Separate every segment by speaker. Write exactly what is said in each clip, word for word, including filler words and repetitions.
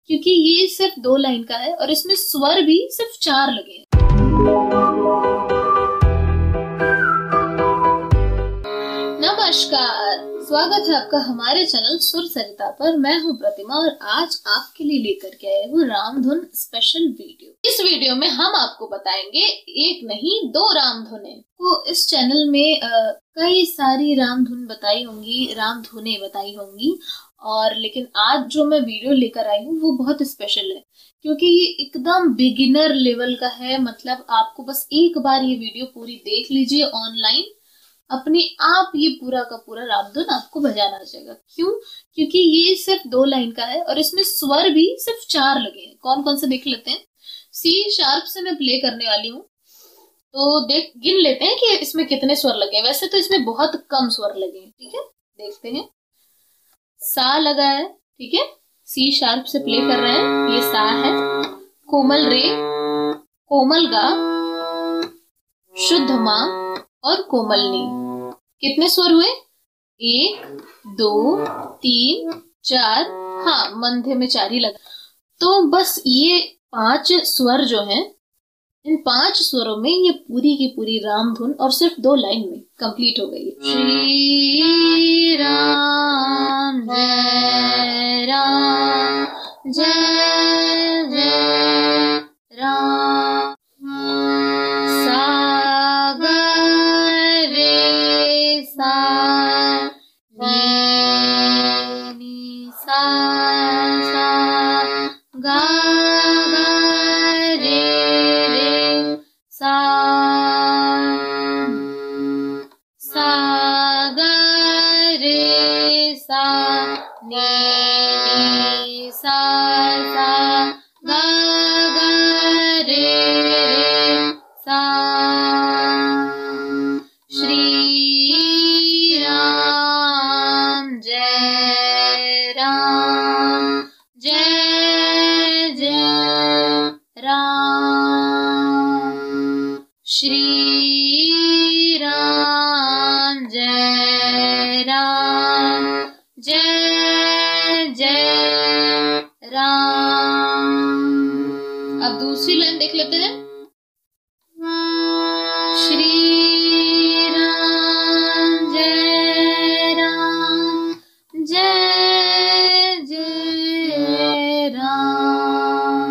Speaker 1: क्योंकि ये सिर्फ दो लाइन का है और इसमें स्वर भी सिर्फ चार लगे हैं। नमस्कार, स्वागत है आपका हमारे चैनल सुर सरिता पर। मैं हूं प्रतिमा और आज आपके लिए लेकर के आए हूँ रामधुन स्पेशल वीडियो। इस वीडियो में हम आपको बताएंगे एक नहीं दो रामधुनें। तो इस चैनल में आ, कई सारी रामधुन बताई होंगी, रामधुनें बताई होंगी, और लेकिन आज जो मैं वीडियो लेकर आई हूँ वो बहुत स्पेशल है क्योंकि ये एकदम बिगिनर लेवल का है। मतलब आपको बस एक बार ये वीडियो पूरी देख लीजिए ऑनलाइन, अपने आप ये पूरा का पूरा रामधुन आपको बजाना आ जाएगा। क्यों? क्योंकि ये सिर्फ दो लाइन का है और इसमें स्वर भी सिर्फ चार लगे हैं। कौन कौन से देख लेते हैं। सी शार्प से मैं प्ले करने वाली हूँ, तो देख गिन लेते हैं कि इसमें कितने स्वर लगे हैं। वैसे तो इसमें बहुत कम स्वर लगे हैं, ठीक है, देखते हैं। सा लगा है, ठीक है, सी शार्प से प्ले कर रहे हैं, ये सा है। कोमल रे, कोमल गा, शुद्ध मा और कोमल नी। कितने स्वर हुए? एक, दो, तीन, चार, हाँ मंधे में चार ही लगा। तो बस ये पांच स्वर जो हैं, इन पांच स्वरों में ये पूरी की पूरी रामधुन और सिर्फ दो लाइन में कंप्लीट हो गई है। श्री राम जय राम जय जय राम, सा गा रे सा नी सा सा गा सा सा गा रे सा नी नी सा सा गा गा रे रे सा। श्री राम जय राम जय जय राम, श्री राम जय राम जय जय राम। अब दूसरी लाइन देख लेते हैं। श्री राम जय राम जय जय राम,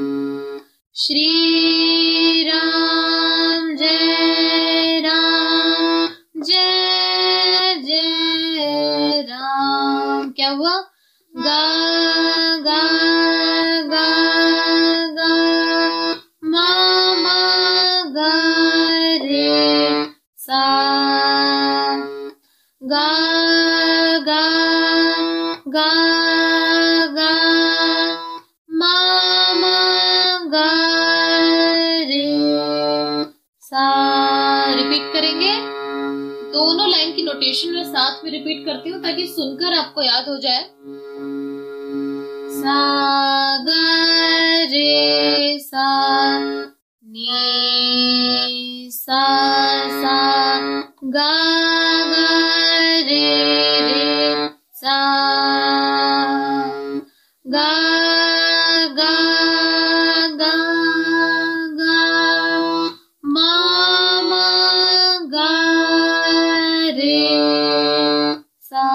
Speaker 1: श्री राम जय राम जय जय राम। क्या हुआ? गा गा गा गा मा मा गा रे सा, गा गा गा गा मा मा गा रे सा। रिपीट करेंगे, दोनों लाइन की नोटेशन में साथ में रिपीट करती हूँ ताकि सुनकर आपको याद हो जाए। सा गा रे सा नी सा सा गा गा रे रे सा, गा गा गा गा मा मा गा रे सा।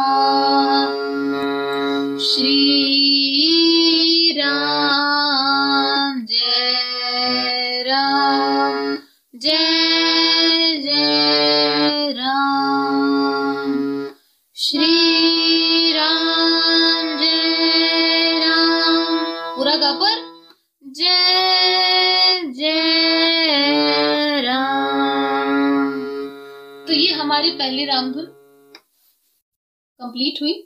Speaker 1: श्री राम जय राम जय जय राम, श्री राम जय राम, पूरा गा पर जय जय राम। तो ये हमारी पहली रामधुन कंप्लीट हुई।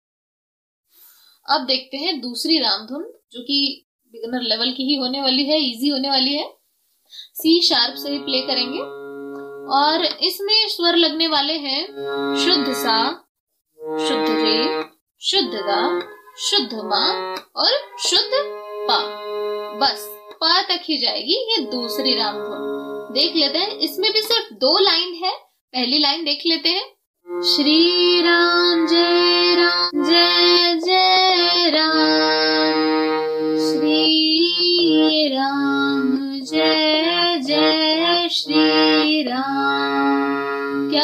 Speaker 1: अब देखते हैं दूसरी रामधुन जो कि बिगिनर लेवल की ही होने वाली है, इजी होने वाली है। सी शार्प से ही प्ले करेंगे और इसमें स्वर लगने वाले हैं शुद्ध सा, शुद्ध रे, शुद्ध गा, शुद्ध मा और शुद्ध पा। बस पा तक ही जाएगी ये दूसरी रामधुन। देख लेते हैं, इसमें भी सिर्फ दो लाइन है। पहली लाइन देख लेते हैं। श्री राम जय राम जय जय राम,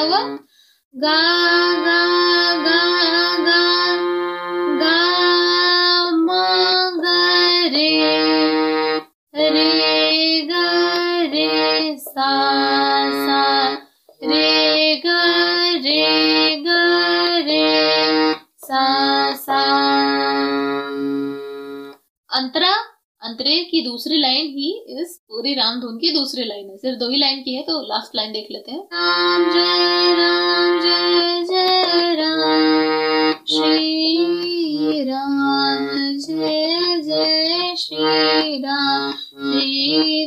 Speaker 1: हुआ? गा गा गा गा गा म ग रे रे ग रे सा सा रे ग रे ग रे सा सा। अंतरा, अंतरे की दूसरी लाइन ही इस पूरी रामधुन की दूसरी लाइन है, सिर्फ दो ही लाइन की है, तो लास्ट लाइन देख लेते हैं। राम जय राम जय जय राम श्री राम जय जय श्री राम श्री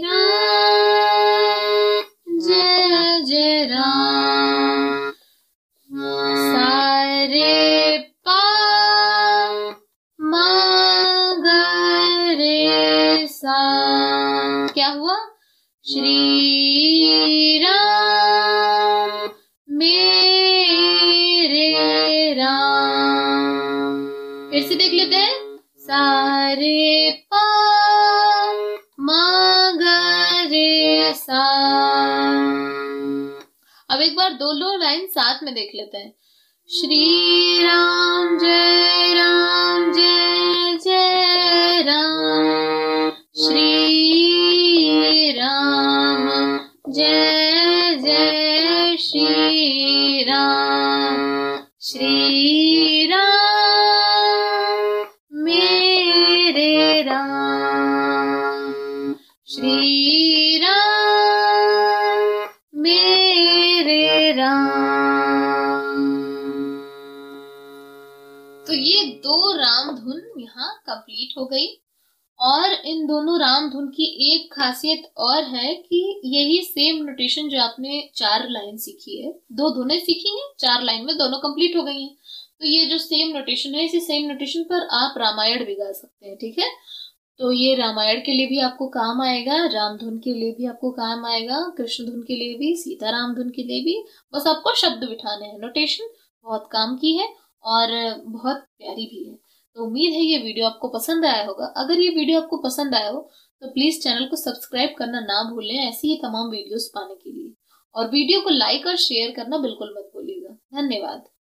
Speaker 1: राम जय जय राम। सारे पा मा ग रे सा, क्या हुआ? श्री राम मेरे राम। फिर से देख लेते हैं। सारे पा मा ग रे सा। अब एक बार दो लो लाइन साथ में देख लेते हैं। श्री राम जय राम जय जय राम श्री राम जय जय श्री राम श्री राम मेरे राम श्री राम मेरे राम। तो ये दो राम धुन यहाँ कंप्लीट हो गई। और इन दोनों राम धुन की एक खासियत और है कि यही सेम नोटेशन जो आपने चार लाइन सीखी है, दो धुनें सीखी हैं, चार लाइन में दोनों कंप्लीट हो गई हैं। तो ये जो सेम नोटेशन है, इसी सेम नोटेशन पर आप रामायण भी गा सकते हैं, ठीक है। तो ये रामायण के लिए भी आपको काम आएगा, राम धुन के लिए भी आपको काम आएगा, कृष्ण धुन के लिए भी, सीताराम धुन के लिए भी। बस आपको शब्द बिठाने हैं। नोटेशन बहुत काम की है और बहुत प्यारी भी है। तो उम्मीद है ये वीडियो आपको पसंद आया होगा। अगर ये वीडियो आपको पसंद आया हो तो प्लीज चैनल को सब्सक्राइब करना ना भूलें ऐसी ही तमाम वीडियोस पाने के लिए। और वीडियो को लाइक और शेयर करना बिल्कुल मत भूलिएगा। धन्यवाद।